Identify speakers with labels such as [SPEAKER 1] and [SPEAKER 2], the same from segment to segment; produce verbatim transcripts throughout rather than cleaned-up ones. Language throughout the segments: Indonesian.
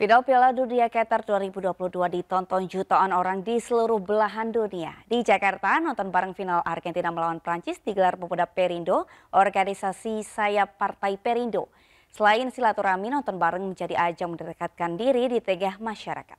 [SPEAKER 1] Final Piala Dunia Qatar dua ribu dua puluh dua ditonton jutaan orang di seluruh belahan dunia. Di Jakarta, nonton bareng final Argentina melawan Prancis digelar pemuda Perindo, organisasi sayap Partai Perindo. Selain silaturahmi, nonton bareng menjadi ajang mendekatkan diri di tengah masyarakat.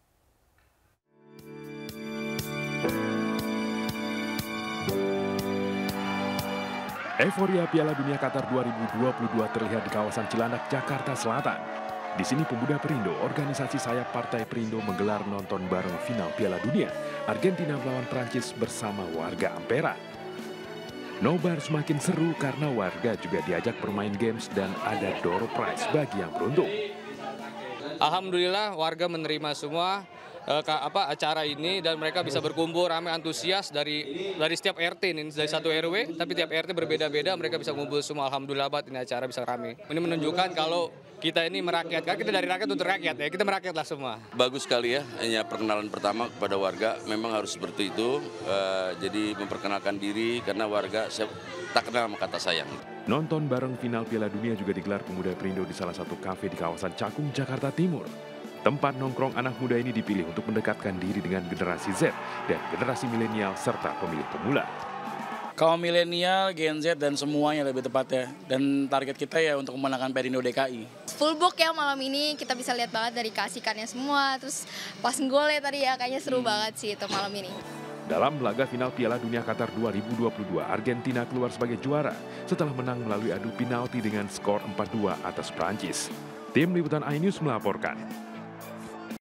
[SPEAKER 2] Euforia Piala Dunia Qatar dua ribu dua puluh dua terlihat di kawasan Cilandak, Jakarta Selatan. Di sini pemuda Perindo, organisasi sayap Partai Perindo menggelar nonton bareng final Piala Dunia Argentina melawan Prancis bersama warga Ampera. Nobar semakin seru karena warga juga diajak bermain games dan ada door prize bagi yang beruntung.
[SPEAKER 3] Alhamdulillah warga menerima semua uh, apa acara ini dan mereka bisa berkumpul ramai antusias dari dari setiap R T ini, dari satu R W, tapi tiap R T berbeda-beda, mereka bisa kumpul semua. Alhamdulillah banget ini acara bisa ramai. Ini menunjukkan kalau kita ini merakyat, kan kita dari rakyat untuk rakyat ya, kita merakyatlah semua.
[SPEAKER 4] Bagus sekali ya, hanya perkenalan pertama kepada warga, memang harus seperti itu, uh, jadi memperkenalkan diri karena warga tak kenal sama kata sayang.
[SPEAKER 2] Nonton bareng final Piala Dunia juga digelar pemuda Perindo di salah satu kafe di kawasan Cakung, Jakarta Timur. Tempat nongkrong anak muda ini dipilih untuk mendekatkan diri dengan generasi Z dan generasi milenial serta pemilih pemula.
[SPEAKER 5] Kaum milenial, Gen Z dan semuanya lebih tepatnya. Dan target kita ya untuk memenangkan Perindo D K I.
[SPEAKER 6] Full book ya malam ini, kita bisa lihat banget dari keasikannya semua. Terus pas golnya tadi ya, kayaknya seru hmm. banget sih itu malam ini.
[SPEAKER 2] Dalam laga final Piala Dunia Qatar dua ribu dua puluh dua, Argentina keluar sebagai juara setelah menang melalui adu penalti dengan skor empat dua atas Prancis. Tim Liputan iNews melaporkan.